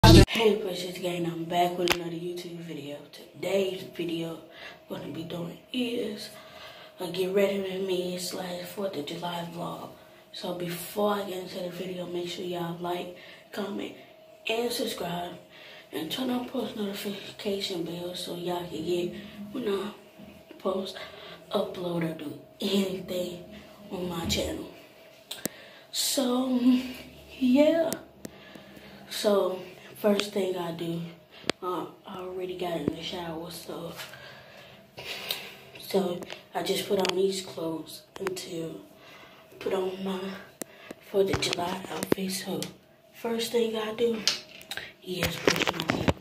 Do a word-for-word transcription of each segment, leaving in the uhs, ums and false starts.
Hey Precious Gang, I'm back with another YouTube video. Today's video what I'm gonna be doing is a get ready with me slash fourth of July vlog. So before I get into the video, make sure y'all like, comment, and subscribe, and turn on post notification bell so y'all can get when I post, upload, or do anything on my channel. So yeah. So first thing I do, uh, I already got in the shower, so so I just put on these clothes until put on my fourth of July outfit. So first thing I do is brush my teeth.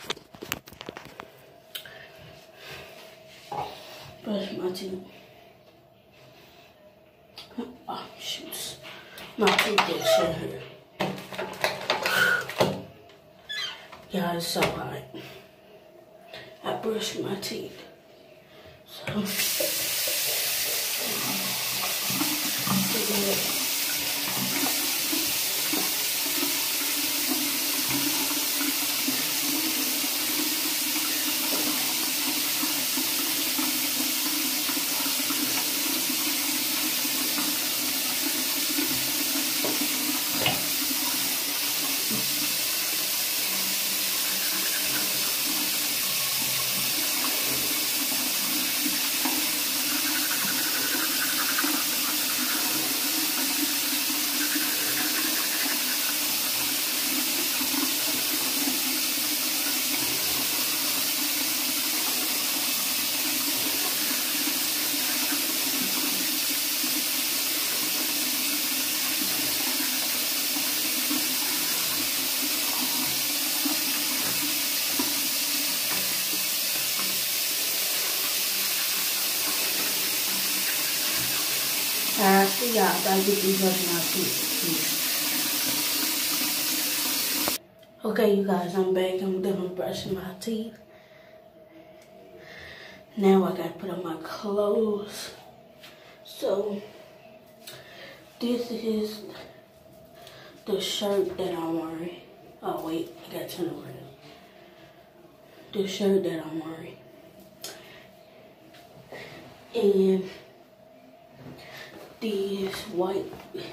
Brush my teeth. Oh shoot, my toothbrush in here. Yeah, it's so hot. I brush my teeth. So, yeah. I see y'all, I gotta get these brushing my teeth. Okay, you guys, I'm back. I'm done brushing my teeth. Now I gotta put on my clothes. So, this is the shirt that I'm wearing. Oh, wait, I gotta turn around. The shirt that I'm wearing. And these white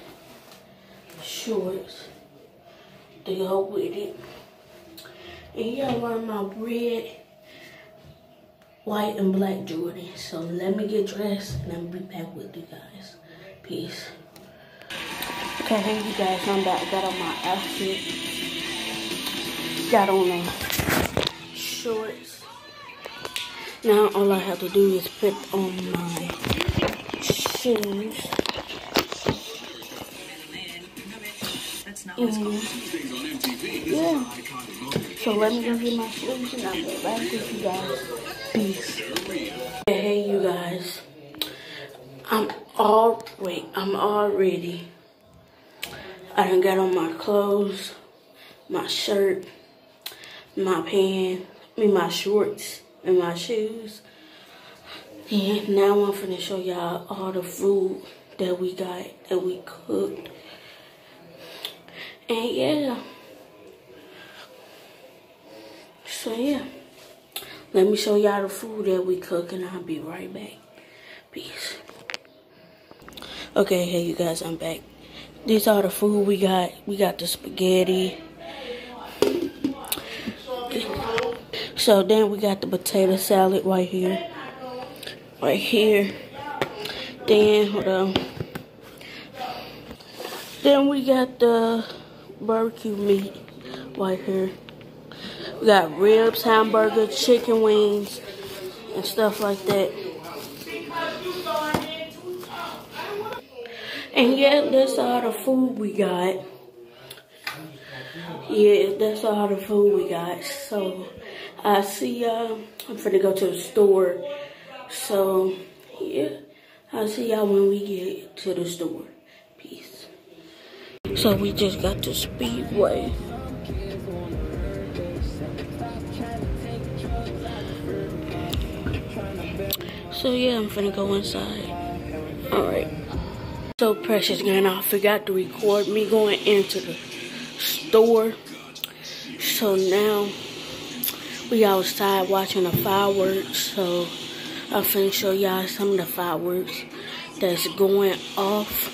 shorts to go with it. And yeah, I'm wearing my red, white, and black Jordans. So let me get dressed and I'll be back with you guys. Peace. Okay, hey you guys, I'm back. I got on my outfit. Got on the shorts. Now all I have to do is put on my shoes. Mm. Yeah. So let me go get my shoes and I'll be back with you guys. Peace. Hey you guys. I'm all wait, I'm all ready. I done got on my clothes, my shirt, my pants, I mean my shorts, and my shoes. And now I'm finna show y'all all the food that we got, that we cooked. And yeah. So yeah. Let me show y'all the food that we cook and I'll be right back. Peace. Okay, hey you guys, I'm back. These are the food we got. We got the spaghetti. So then we got the potato salad right here. Right here. Then, hold on. Then we got the barbecue meat right here. We got ribs, hamburger, chicken wings, and stuff like that. And yeah, that's all the food we got. Yeah, that's all the food we got. So, I see y'all. I'm finna go to the store. So, yeah. I'll see y'all when we get to the store. Peace. So, we just got to Speedway. So, yeah, I'm finna go inside. Alright. So Precious Gang, I forgot to record me going into the store. So now we outside watching the fireworks. So I'm finna show y'all some of the fireworks that's going off.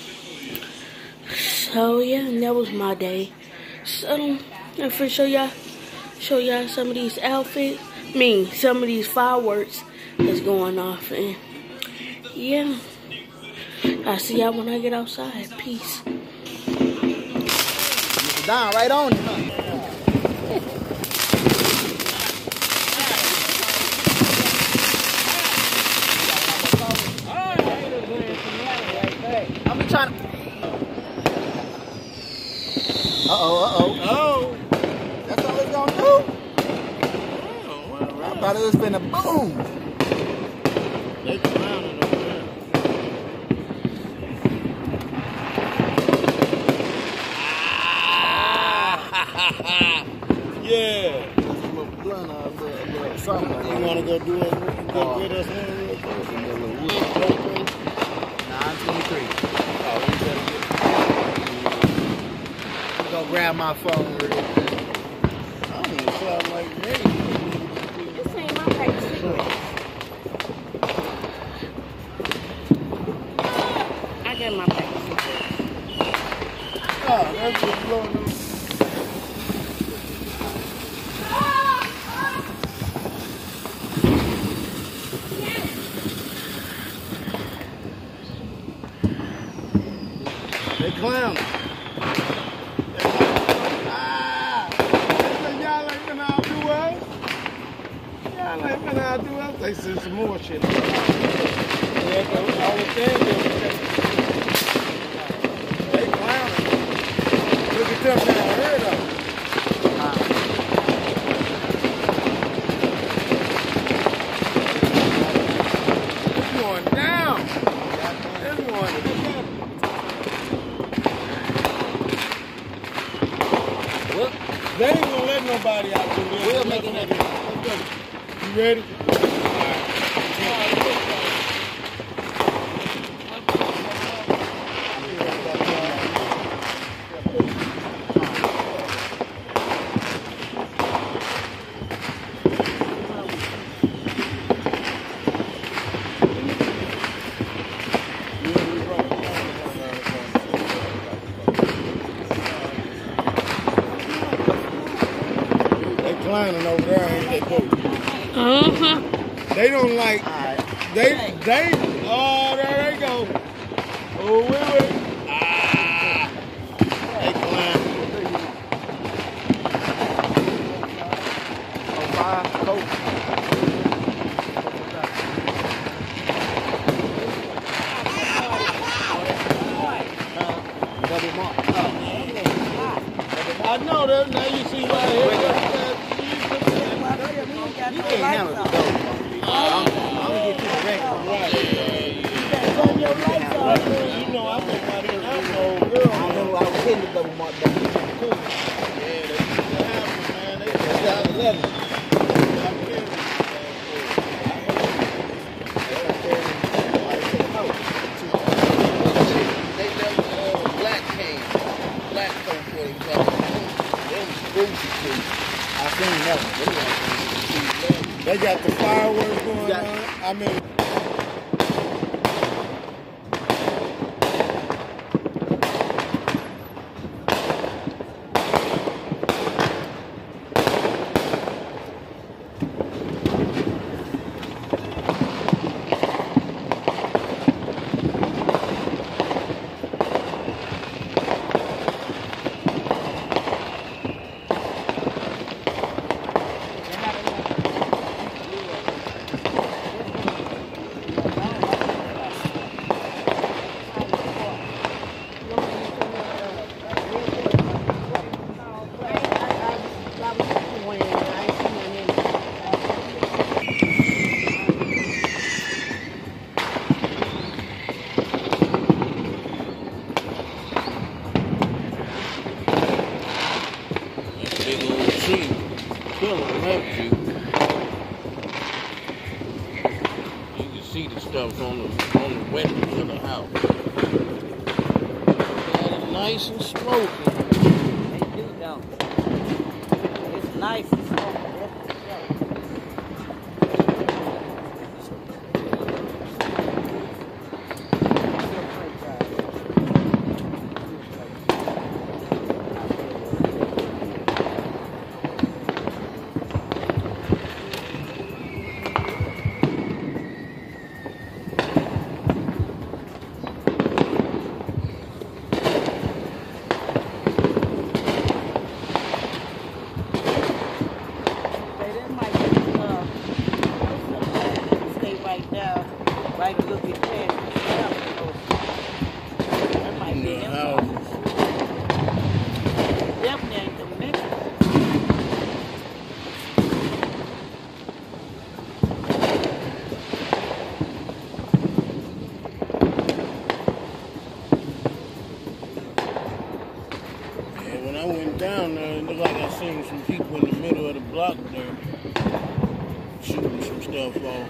So yeah, and that was my day. So I'm finna show y'all show y'all some of these outfits. I mean, some of these fireworks that's going off. And yeah, I'll see y'all when I get outside. Peace. Down right on. I'm trying to. Uh oh, uh oh. Oh. That's all it's gonna do? Oh, well, I thought it was finna boom. They clowning over there. Yeah. That's a little blunt, a little, a little something. You wanna go do it? Go uh, get us in real quick? nine twenty-three. Oh, you better get it. Go grab my phone real quick. I don't even sound like me. This ain't my pack of cigarettes. I got my pack of cigarettes. Oh, that's just blowing them. They clown. Ah! Y'all ain't gonna outdo us. Y'all ain't gonna outdo us. They send some more shit. Yeah, all the things they clowning. Look at them now. Heard of them. It's going down. It's going down. They ain't gonna let nobody out there. We'll make it happen. You ready? All Climbing over there, ain't they both? Uh-huh. They don't like, right. they, they, oh, there they go. Oh, wait, wait. Ah, they climb. Oh, five, coach. Double mark. I know that, now you see right here. You can't handle it, though. I'm, I'm gonna get you the record. Right. Turn your lights off. You know, I think my little asshole girl. I know I was hitting the double mark back in too. Yeah, they used to have them, man. They used to have eleven. They left black cane, black coat for each other. They was boozy too. I seen that one. They got the fireworks going got, on. I mean. See the stuff on the on the windows of the house. Got it nice and smoky. They do, don't. It's ice and smoke. Right, look at that. That might be them houses. Definitely ain't the Mexican. Yeah, when I went down there, it looked like I seen some people in the middle of the block there shooting some stuff off.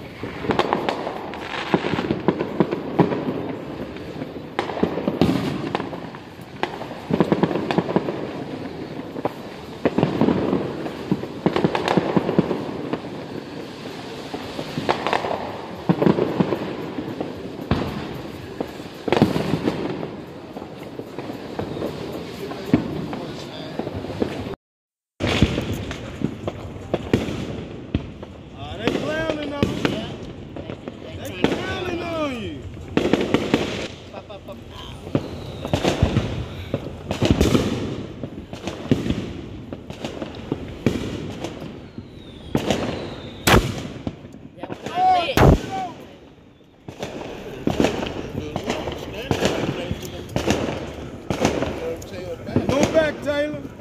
Taylor.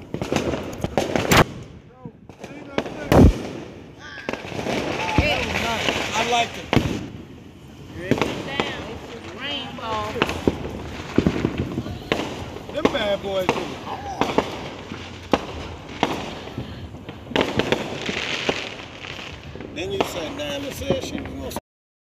I like it. Down. Rainbow. Them bad boys do it. Then you sat down and said she was gonna.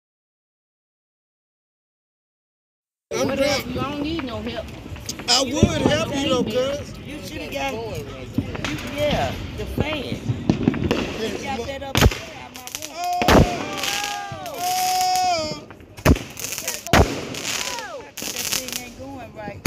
I'm What drunk. else? You don't need no help. I You would ain't help gonna you though, save cuz. You should have got, you, yeah, the fan. You got that up there out my room. Oh! That thing ain't going right.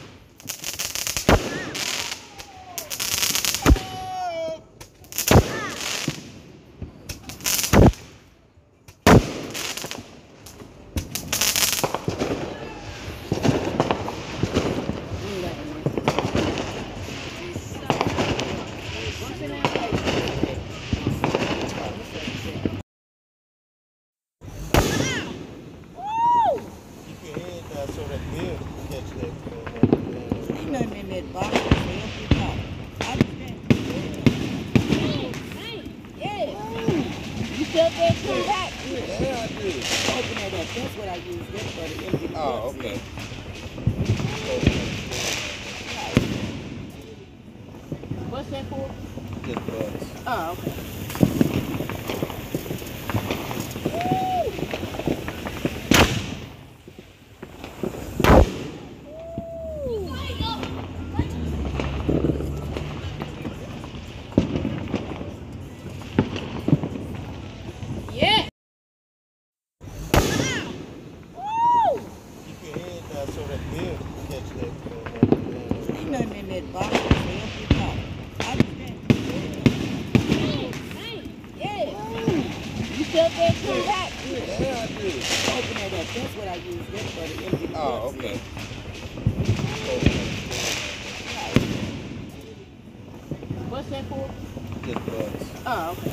So that bill catch that. Ain't nothing in that box. It's an empty box. I understand. Yeah. You felt that too hot? Yeah, I did. Open it up. That's what I use this for, the empty box. Oh, okay. What's that for? Just bucks. Oh, okay. Yeah. Keep your head down so that bill catch that. Ain't nothing in that box. It's an empty box. I understand. Yeah. You felt that too hot? Yeah, I did. Open it up. That's what I use this for, the empty box. Oh, okay. What's that for? Just bucks. Oh, okay.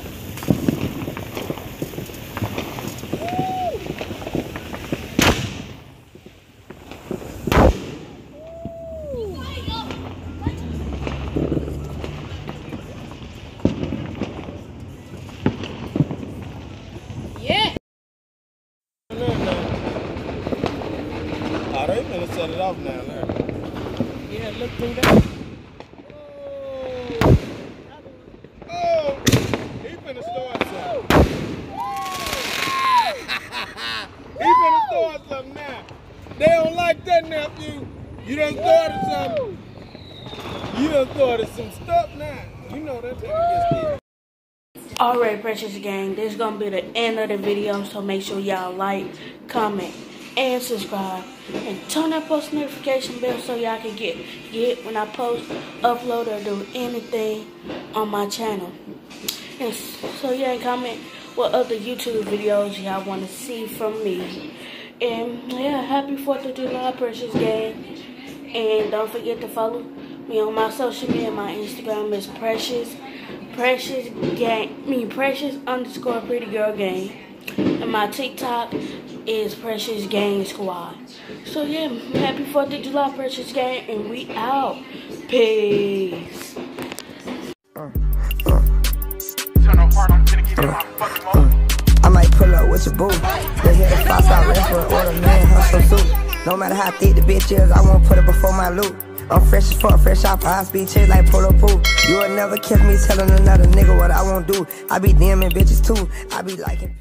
Yeah. Oh, they finna set it off now, man. Yeah, look through that. Oh, he finna start something. He finna start something now. They don't like that, nephew. You done started something. You done started some stuff now. You know know that nigga gets this. Alright, Precious Gang, this is gonna be the end of the video, so make sure y'all like, comment, and subscribe, and turn that post notification bell so y'all can get get when I post, upload, or do anything on my channel. And so yeah, comment what other YouTube videos y'all want to see from me. And yeah, happy fourth of July, Precious Gang. And don't forget to follow me on my social media. My Instagram is Precious Precious Gang, I mean Precious underscore Pretty Girl Gang, and my TikTok is Precious Gang Squad. So yeah, happy fourth of July, Precious Gang, and we out. Peace. Uh, uh, uh, I might pull up with your boo. They hit a five-star restaurant, order man hustle soup. No matter how thick the bitch is, I won't put it before my loot. I'm fresh as fuck, fresh off high speed chicks like polo pool. You will never catch me telling another nigga what I won't do. I be DMing bitches too. I be liking.